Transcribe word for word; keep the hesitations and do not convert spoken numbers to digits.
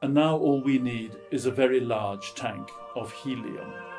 And now all we need is a very large tank of helium.